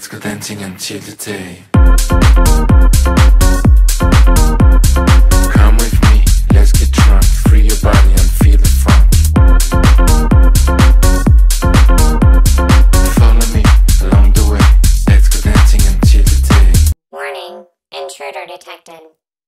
go dancing until the day. Come with me, let's get drunk. Free your body and feel the funk. Follow me along the way. Let's go dancing until the day. Warning, intruder detected.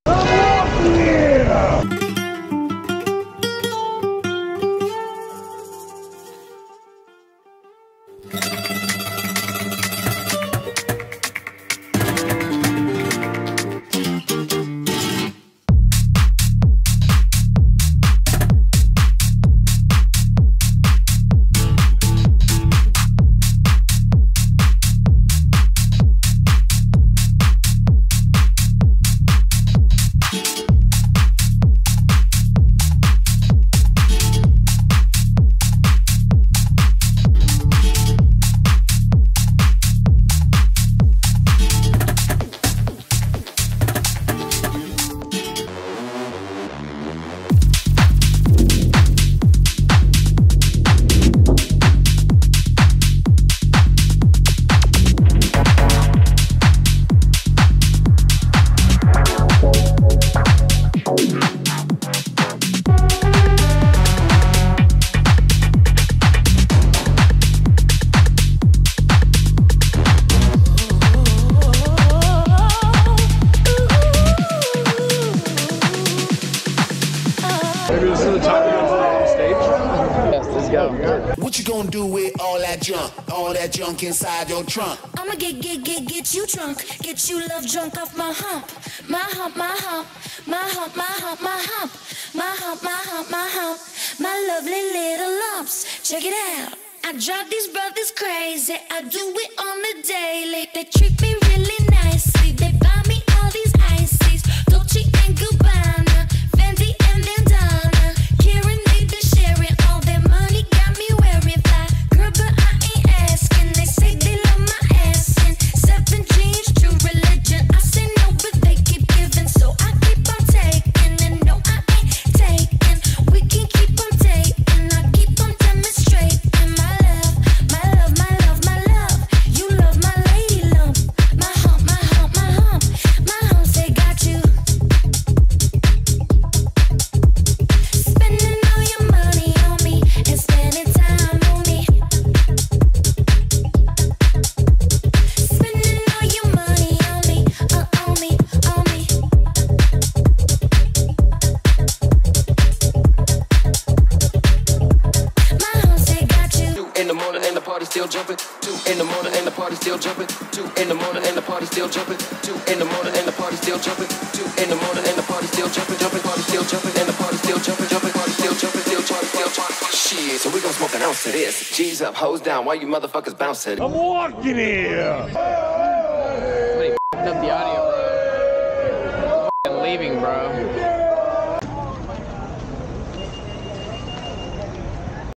Maybe this is the time to go to the stage. Yes, let's go. What you gonna do with all that junk inside your trunk? I'ma get you drunk, get you love drunk off my hump, my hump, my hump, my hump, my hump, my hump, my hump, my hump, my hump, my lovely little lumps. Check it out. I drive these brothers crazy. I do it on the daily. They treat me really nicely. They buy me all these ices, Dolce and Gabbana, Fendi and Bandana. Karen, they been sharing all their money, got me wearing fly. Girl, but I ain't asking. They say they love my ass and 7 jeans, true religion. I say no, but they keep giving, so I keep on taking. And no, I ain't taking. We can keep on taking. I keep on demonstrating my love, my love, my love, my love. You love my lady lump, my hump, my hump, my hump, my hump. Say got you spending all your money on me and spending time on me. Spending all your money on me, on me, on me. My hump say got you. 2 in the morning and the party still jumping. 2 in the morning and the party still jumping. 2 in the morning and the party still jumping. 2 in the morning and the party still jumping. 2 in the morning and the party still jumping, jumping, party still jumping, and the party still jumping, jumping, party still jumping, still jumping, still jumping. Shit, so we gon' smoke an ounce of this. G's up, hoes down, why you motherfuckers bounce it? I'm walking here. Somebody f***ed up the audio.